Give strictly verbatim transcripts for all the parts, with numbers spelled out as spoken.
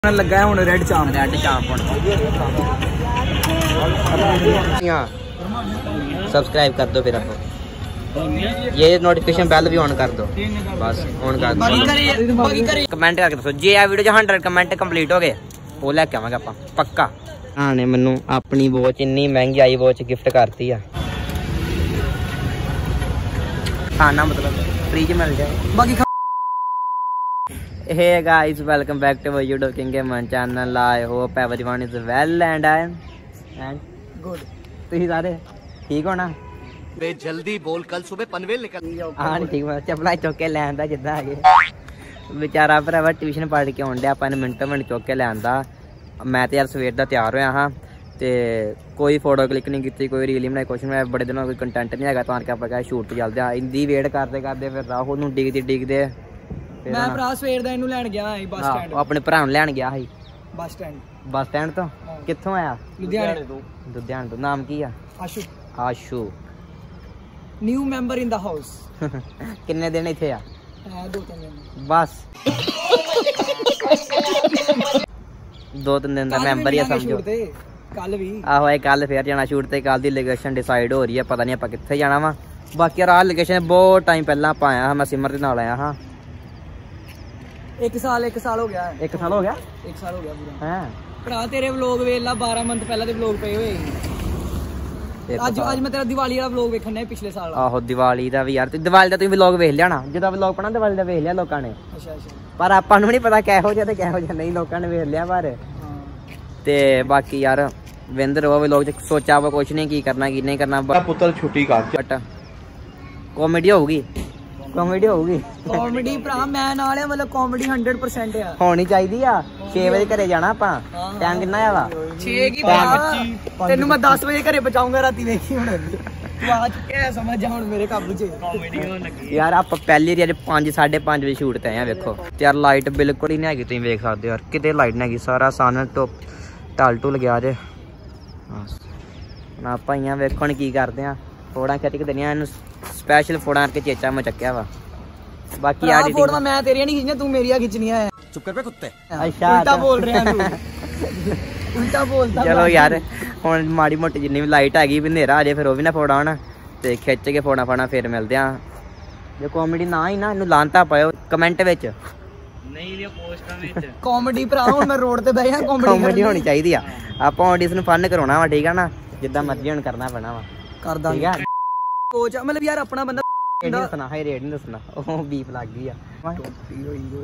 लगा है हुण red chaap red chaap subscribe कर दो फिर आपको ये नोटिफिकेशन बेल भी ऑन कर दो बस ऑन कर दो कमेंट करके दसो जे आ वीडियो हंड्रेड कमेंट कंप्लीट हो गए वो लैके आवांगे आपां पक्का। हाँ ने मैनू अपनी वॉच इन्नी महंगी आई वॉच गिफ्ट करती है खाना मतलब फ्री च मिल जाए बाकी। Hey guys, welcome back to my YouTube King Gamer channel. I hope everyone is well and I am and good. तुही सारे ठीक हो ना? बे जल्दी बोल कल सुबह पनवेल निकल। हाँ ठीक है चपला चुक के ले आंदा जिद्दां आगे बेचारा भरावा ट्यूशन पढ़ के आउंडा अपन मिनटों मिनट चुक के ले आंदा। मैं तो यार सवेर दा तैयार होया हाँ ते कोई फोटो क्लिक नहीं की कोई रील नहीं बनाई कुछ नहीं बड़े दिनों कोई कंटेंट नहीं है तो आके आप शूट पे चलते हैं इंदी वेट करते करते फिर राहुल नूं डिगदे डिगदे मैं भरा सवेर दा इनू लैण गया है बस स्टैंड अपने भरा नूं लैण गया है बस स्टैंड बस स्टैंड तो कित्थों आया लुधियाने तो लुधियाने तो नाम की है Ashu Ashu new member in the house किन्ने दिन इत्थे आ दो तीन दिन बस दो तीन दिन दा मेंबर ही समझो कल भी आहो कल फिर जाना शूट ते कल दी लोकेशन डिसाइड हो रही है पता नहीं आपां कित्थे जाना वा बाकी यार लोकेशन बहुत टाइम पहला आपां आया हां मैं सिमर दे नाल आया हां एक साल एक साल हो गया एक साल हो गया एक साल हो गया पूरा हैं भरा तेरे व्लॉग वेख ला बारह मंथ पहले दे व्लॉग पे होए आज आज मैं तेरा दिवाली वाला व्लॉग वेखना है पिछले साल आहो दिवाली दा भी यार तू दिवाली दा तू व्लॉग वेख लिया ना जदा व्लॉग पना दिवाली दा वेख लिया लोकां ने अच्छा अच्छा पर आपां नूं नहीं पता किहो जिहा ते किहो जिहा नहीं लोकां ने वेख लिया पर ते बाकी यार विंद रहो व्लॉग च सोचा वा कुछ नहीं की करना की नहीं करना पुत्र छुट्टी कर कॉमेडी होगी कॉमेडी होगी कॉमेडी भरा मैं नाल है मतलब कॉमेडी हंड्रेड परसेंट है होनी चाहिए आ छह बजे घरे जाना आपां टाइम कितना है वा छह की तेनू मैं दस बजे घरे पहुंचाऊंगा राती देखी हुण आज क्या समझ जा हुण मेरे काबू च कॉमेडी होन लगी यार आप पहली यार पाँच साढ़े पाँच बजे शूट ते आए वेखो ते यार लाइट बिल्कुल ही नहीं हैगी तुसीं वेख सकदे हो यार किते लाइट नहीं हैगी सारा सन टॉप टल टुल गया जे हुण आपां इयां वेखो हुण की करदे आ फोड़ा खिच के देनियां इनू स्पेशल फोड़ा करके चेचा मैं चक्या वा बाकी यार फोड़ा मैं तेरी नहीं खिचनियां तू मेरियां खिचनियां है चुप कर बे कुत्ते अच्छा उल्टा बोल रहे हैं तू उल्टा बोलता चलो यार हुण माड़ी मोटी जिन्नी भी लाइट हैगी भी नेरा आ जाए फिर वो भी ना फोड़ा होना ते खिच के फोड़ा फाड़ा फिर मिलदे आ जे कॉमेडी ना ही ना इनू लांता पाओ कमेंट विच नहीं लियो पोस्टां विच कॉमेडी भरा हुण मैं रोड ते बैठा कॉमेडी कॉमेडी होनी चाहिदी आ आपां ऑडियंस नू फन कराउणा वा ठीक है ना जिद्दां मर्जी हुण करना पैना वा कर दा ठीक है कोच मतलब यार अपना बंदा रेट नहीं दसना है रेट नहीं दसना ओ बीप लग गई आ टुट्टी होई ओए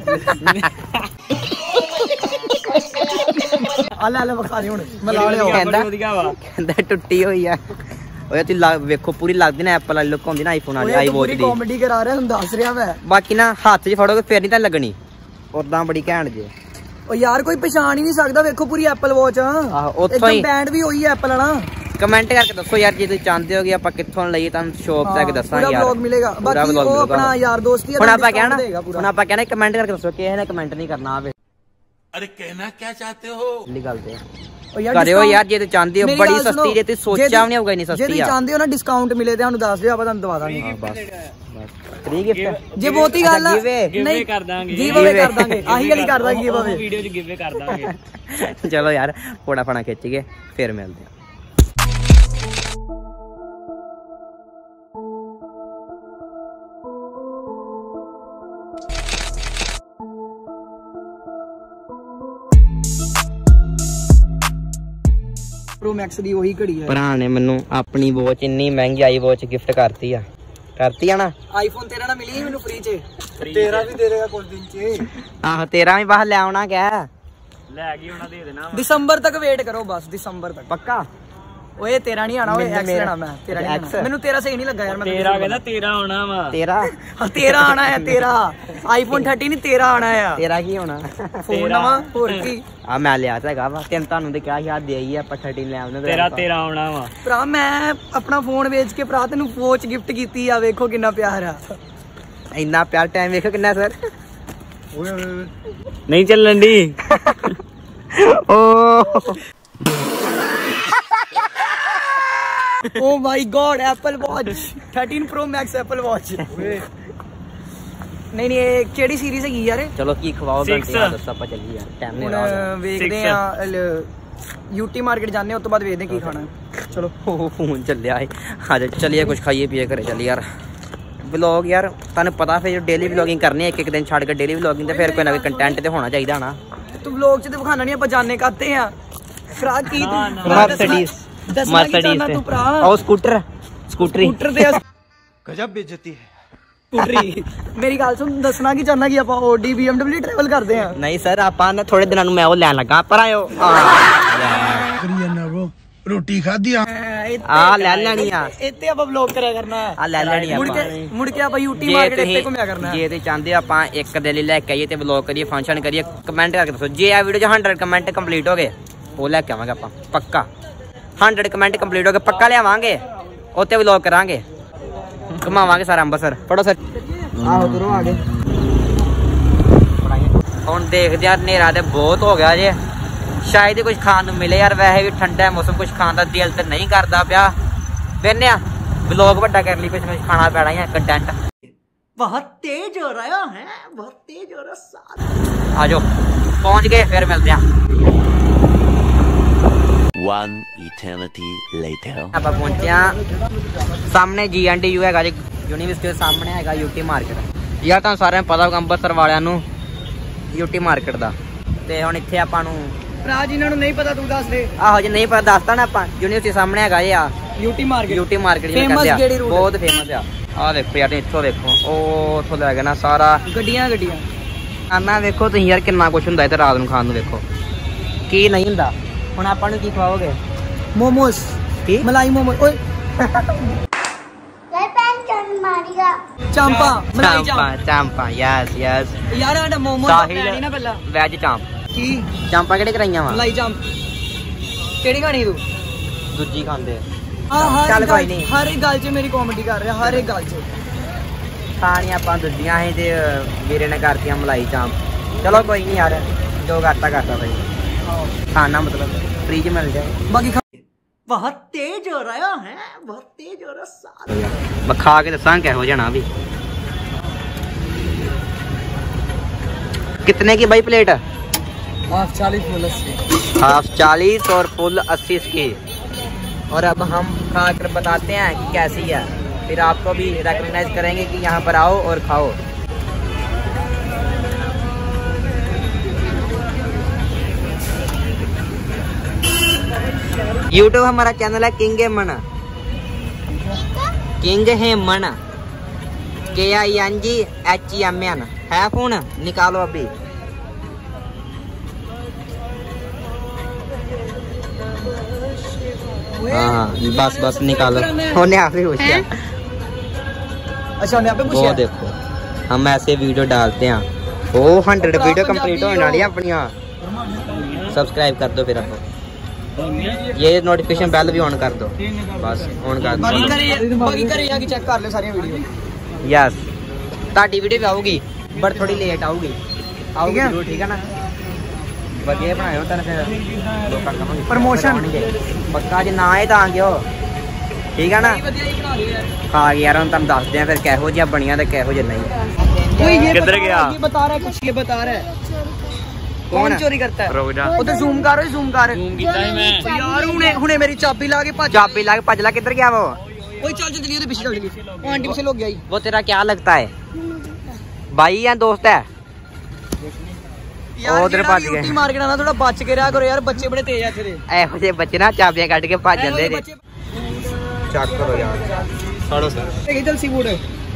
आले आले बखा दे हुण मैं ला लिया कहंदा कहंदा टुट्टी होई आ ओए तू वेखो पूरी लगदी ना एप्पल वाली लुक होंदी ना आईफोन वाली आई वॉच दी कॉमेडी करा रहा हुन दस रिया मैं बाकी ना हाथ च फड़ोगे फिर नहीं तां लगनी ओदां बड़ी घैंट जे ओ यार कोई पहचान ही नहीं सकदा वेखो पूरी एप्पल वॉच हां ओथों ही बैंड भी होई है एप्पल वाला कमेंट करके दसो यार जे तुसीं चाहते हो कि आपां कित्थों लईए तां शॉप ते आके दसांगे यार व्लॉग मिलेगा बाकी वो अपना यार दोस्त ही हुण आपां कहना हुण आपां कहना कमेंट करके दसो किसे ने कमेंट नहीं करना आवे अरे कहना क्या चाहते हो इन्नी गल ते करियो यार जे तुसीं चाहते हो बड़ी सस्ती जे तुसीं सोचा भी नहीं होगा इन्नी सस्ती जे तुसीं चाहते हो ना डिस्काउंट मिले ते सानू दस दिओ आपां तां दवा दांगे बस फ्री गिफ्ट जे बहुती गल नहीं कर दांगे गिव अवे कर दांगे आही वाली कर दांगे गिव अवे वीडियो च गिव अवे कर दांगे चलो यार फोड़ा फाड़ा खिच के फिर मिलते हैं प्रो मैक्स दी वही घड़ी है भरा ने मैनू अपनी वॉच इन्नी महंगी आई वॉच गिफ्ट करती है करती है ना आईफोन तेरा ना मिली मैनू फ्री च तेरा भी दे देगा कुछ दिन च आहो तेरा भी बाहर ले आना क्या ले गई होना दे देना दिसंबर तक वेट करो बस दिसंबर तक पक्का ओए तेरा नहीं आना ओए एक्स लेना मैं तेरा नहीं आना मेनू तेरा सही नहीं लगा यार मैं तेरा कहना तेरा आना वा तेरा हां तेरा आना है तेरा आईफोन थर्टी नहीं तेरा आना है तेरा की होना फोन नवा और की आ मैं लिया था वा तेन तानू ते क्या याद दे आई ਆਪਾਂ थर्टीन ले आउने तेरा तेरा आना वा भरा मैं अपना फोन बेच के भरा तेनू वॉच गिफ्ट कीती आ देखो कितना प्यार है इतना प्यार टाइम देखो कितना सर नहीं चलन दी ओ Oh my God, Apple Watch, thirteen Pro Max Apple Watch. ਨਹੀਂ ਨਹੀਂ ਇਹ ਕਿਹੜੀ ਸੀਰੀਜ਼ ਹੈਗੀ ਯਾਰ? ਚਲੋ ਕੀ ਖਵਾਓ ਘੰਟੇ ਦੱਸ ਆਪਾਂ ਚੱਲੀਏ ਯਾਰ ਟਾਈਮ ਨਹੀਂ ਹੁਣ ਵੇਖਦੇ ਆ ਯੂਟੀ ਮਾਰਕੀਟ ਜਾਂਦੇ ਉਸ ਤੋਂ ਬਾਅਦ ਵੇਖਦੇ ਕੀ ਖਾਣਾ। ਚਲੋ ਉਹ ਫੋਨ ਚੱਲਿਆ ਹੈ ਆਜਾ ਚੱਲੀਏ ਕੁਝ ਖਾਈਏ ਪੀਏ ਘਰੇ ਚੱਲੀ ਯਾਰ। ਵਲੌਗ ਯਾਰ ਤੁਹਾਨੂੰ ਪਤਾ ਫਿਰ ਡੇਲੀ ਵਲੌਗਿੰਗ ਕਰਨੀ ਇੱਕ ਇੱਕ ਦਿਨ ਛੱਡ ਕੇ ਡੇਲੀ ਵਲੌਗਿੰਗ ਤੇ ਫਿਰ ਕੋਈ ਨਾ ਕੋਈ ਕੰਟੈਂਟ ਤੇ ਹੋਣਾ ਚਾਹੀਦਾ ਨਾ। ਤੂੰ ਵਲੌਗ ਚ ਤੇ ਵਿਖਾਣਾ ਨਹੀਂ ਆਪਾਂ ਜਾਣੇ ਕਰਤੇ ਆ ਫਰਾਕ ਕੀ ਮਰਸੀਡੀਜ਼ ਮਰਸੀਡੀਜ਼ ਤੇ ਉਹ ਸਕੂਟਰ ਸਕੂਟਰੀ ਸਕੂਟਰ ਤੇ गजब बेइज्जती है। ਸਕੂਟਰੀ ਮੇਰੀ ਗੱਲ ਸੁਣ ਦੱਸਣਾ ਕੀ ਚਾਹੁੰਦਾ ਕਿ ਆਪਾਂ ਓਡੀ ਬੀਐਮਡਬਲਿਊ ਟਰੈਵਲ ਕਰਦੇ ਆ। ਨਹੀਂ ਸਰ ਆਪਾਂ ਨਾ ਥੋੜੇ ਦਿਨਾਂ ਨੂੰ ਮੈਂ ਉਹ ਲੈਣ ਲੱਗਾ ਪਰ ਆਇਓ रोटी खादी ਆ ਲੈ ਲੈਣੀ ਆ ਇੱਥੇ ਆਪਾਂ ਵਲੌਗ ਕਰਿਆ ਕਰਨਾ ਆ ਲੈ ਲੈਣੀ ਮੁੜ ਆਪਾਂ ਕੇ ਮੁੜ ਕੇ ਆਪਾਂ ਯੂਟੀ ਮਾਰਕੀਟ ਇੱਥੇ ਘੁੰਮਿਆ ਕਰਨਾ। ਜੇ ਤੇ ਚਾਹੁੰਦੇ ਆਪਾਂ ਇੱਕ ਦਿਨ ਲਈ ਲੈ ਕੇ ਆਈਏ ਤੇ ਵਲੌਗ ਕਰੀਏ ਫੰਕਸ਼ਨ ਕਰੀਏ ਕਮੈਂਟ ਕਰਕੇ ਦੱਸੋ। ਜੇ ਆ ਵੀਡੀਓ ਚ ਸੌ ਕਮੈਂਟ ਕੰਪਲੀਟ ਹੋ ਗਏ ਉਹ ਲੈ ਕੇ ਆਵਾਂਗੇ ਆਪਾਂ ਪੱਕਾ। ਸੌ ਕਮੈਂਟ ਕੰਪਲੀਟ ਹੋ ਗਏ ਪੱਕਾ ਲਿਆਵਾਂਗੇ ਉੱਤੇ ਵਲੌਗ ਕਰਾਂਗੇ ਘੁਮਾਵਾਂਗੇ ਸਾਰਾ ਅੰਮ੍ਰਿਤਸਰ। ਫੜੋ ਸਰ ਆਹੋ ਤੁਰੋ ਆ ਗਏ। ਹੁਣ ਦੇਖਦੇ ਯਾਰ ਹਨੇਰਾ ਤੇ ਬਹੁਤ ਹੋ ਗਿਆ ਜੇ शायद ही कुछ खाने मिले यार। वैसे भी ठंडा है मौसम कुछ खाने का दिल तो नहीं करता पिया। बेने ब्लॉग बड़ा कर ली कुछ खाना पैना है कंटेंट बहुत तेज हो रहा है बहुत तेज हो रहा। आ जाओ पहुंच गए फिर मिलते हैं। One eternity later आप पहुंचे सामने जी एन डी यू है यूनिवर्सिटी के सामने है यूटी मार्केट। यार तुम सारे पता होगा अंबरसर वालों यूटी मार्केट का। ते हुण इत्थे आपां नूं ਭਰਾ ਜਿਨ੍ਹਾਂ ਨੂੰ ਨਹੀਂ ਪਤਾ ਤੂੰ ਦੱਸ ਦੇ। ਆਹੋ ਜੇ ਨਹੀਂ ਪਤਾ ਦੱਸਦਾ ਨਾ ਆਪਾਂ ਯੂਨੀਵਰਸਿਟੀ ਸਾਹਮਣੇ ਹੈਗਾ ਇਹ ਆ UT market. UT market famous ਜਿਹੜੀ ਰੂਟ ਬਹੁਤ ਫੇਮਸ ਆ। ਆਹ ਦੇਖੋ ਯਾਰ ਇੱਥੋਂ ਦੇਖੋ ਉਹ ਉੱਥੋਂ ਲੈ ਕੇ ਨਾ ਸਾਰਾ ਗੱਡੀਆਂ ਗੱਡੀਆਂ ਆਨਾ ਵੇਖੋ ਤੁਸੀਂ ਯਾਰ ਕਿੰਨਾ ਕੁਛ ਹੁੰਦਾ ਇੱਥੇ ਰਾਤ ਨੂੰ ਖਾਣ ਨੂੰ। ਵੇਖੋ ਕੀ ਨਹੀਂ ਹੁੰਦਾ। ਹੁਣ ਆਪਾਂ ਨੂੰ ਕੀ ਖਵਾਓਗੇ? ਮੋਮੋਸ ਕੀ ਮਲਾਈ ਮੋਮੋਸ ਓਏ ਚਾਂਪਾ ਮਲਾਈ ਚਾਂਪਾ ਚਾਂਪਾ ਯਸ ਯਸ ਯਾਰ ਸਾਡਾ ਮੋਮੋਸ ਲੈਣੀ ਨਾ ਪਹਿਲਾਂ ਵੈਜ ਚਾਂਪ ਕੀ ਚਾਂਪਾ ਕਿਹੜੇ ਕਰਾਈਆਂ ਵਾ? ਮਲਾਈ ਚਾਂਪ ਕਿਹੜੀ ਖਾਣੀ ਤੂੰ? ਦੂਜੀ ਖਾਂਦੇ ਆ ਹਰ ਚੱਲ ਕੋਈ ਨਹੀਂ ਹਰ ਇੱਕ ਗੱਲ 'ਚ ਮੇਰੀ ਕਾਮੇਡੀ ਕਰ ਰਿਹਾ ਹਰ ਇੱਕ ਗੱਲ 'ਚ। ਖਾਣੀਆਂ ਆਪਾਂ ਦੂਜੀਆਂ ਸੀ ਤੇ ਵੀਰੇ ਨੇ ਕਰਤੀਆਂ ਮਲਾਈ ਚਾਂਪ। ਚਲੋ ਕੋਈ ਨਹੀਂ ਯਾਰ ਜੋ ਕਰਤਾ ਕਰਤਾ ਭਾਈ ਖਾਣਾ मतलब फ्री च मिल जाए। बाकी बहुत तेज हो रहा है बहुत तेज हो रहा। मैं खा के दसा किहो जाना भी। कितने की भाई प्लेट? हाफ चालीस फुल अस्सी। हाफ चालीस और फुल अस्सी की। और अब हम खा कर बताते हैं कि कैसी है फिर आपको भी रिकॉग्नाइज करेंगे कि यहाँ पर आओ और खाओ। यूट्यूब हमारा चैनल है king Heman king Heman K I N G H E M N है। फोन निकालो अभी। हाँ बस बस निकालो। होने आप ही पूछा। अच्छा होने आप ही पूछा। वो देखो हम ऐसे वीडियो डालते हैं। ओ हंड्रेड वीडियो कंप्लीट होने वाली है अपनी। सब्सक्राइब कर दो फिर आप ये नोटिफिकेशन बेल भी ऑन कर दो बस ऑन कर दो। बाकी करे आके चेक कर ले सारी वीडियो। यस ताड़ी वीडियो भी आऊगी बट थोड़ी लेट आऊगी आऊगी जरूर ठीक है ना। बढ़िया बनाए हो फिर प्रमोशन पक्का जे ना आए तो आ गयो ठीक है ना। खा के यार हम तुम दसते हैं फिर किहो जिहा बनिया ते किहो जिहा नहीं। किधर गया ये बता रहा है कुछ ये बता रहा है कौन चोरी करता है? रुक जा उधर जूम कर जूम कर जूम कीता है मैं यार हुने हुने मेरी चाबी ला के भज चाबी ला के भज ला। किधर गया वो? ओए चल चल जल्दी पीछे चल गई वो आंटी पीछे लोग गई। वो तेरा क्या लगता है भाई या दोस्त है? यार उधर भज गए। मार्केट आना थोड़ा बच के रहा करो यार बच्चे बड़े तेज है तेरे। ਇਹੋ ਜਿਹੇ ਬੱਚੇ ਨਾ ਚਾਬੀਆਂ ਕੱਢ ਕੇ ਭੱਜ ਜਾਂਦੇ ਨੇ। ਚੈੱਕ ਕਰੋ ਯਾਰ ਸਾੜੋ ਸਰ ਇਹ ਜਲਸੀ ਫੂਡ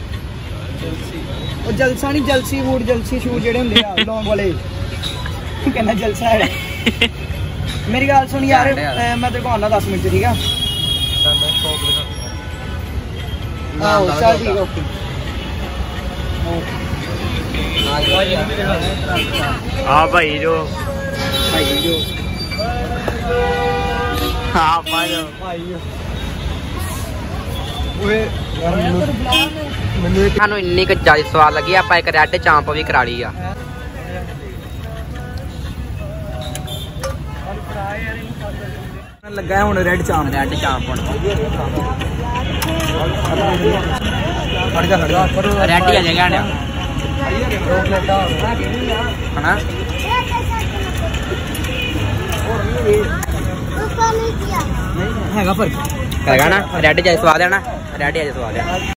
ਉਹ ਜਲਸਾ ਨਹੀਂ ਜਲਸੀ ਫੂਡ ਜਲਸੀ ਸ਼ੂ ਜਿਹੜੇ ਹੁੰਦੇ ਆ ਲੌਂਗ ਵਾਲੇ कहना जलसा है। मेरी गल सुन यार मैं तेरे को आना दस मिनट ठीक है। चल ठीक ओके। हाँ भाई जो भाई जो हाँ भाई ਸਾਨੂੰ ਇੰਨੀ ਕੁ ਜ਼ਿਆਦਾ ਸਵਾਦ ਲੱਗੀ ਆਪਾਂ ਇੱਕ ਰੈਡ ਚਾਂਪ ਵੀ ਕਰਾ ਲਈ ਆ। लगा है हुन रेड चांप रेड चांप हुन खड़ जा खड़ जा रेड ही आ जाएगा ਹਨਾ ਹੈਗਾ ਫਰਕ ਹੈਗਾ ਨਾ ਰੈਡ ਜਾਈ ਸਵਾਦ ਹੈ ਨਾ ਰੈਡ ਜਾਈ ਸਵਾਦ ਹੈ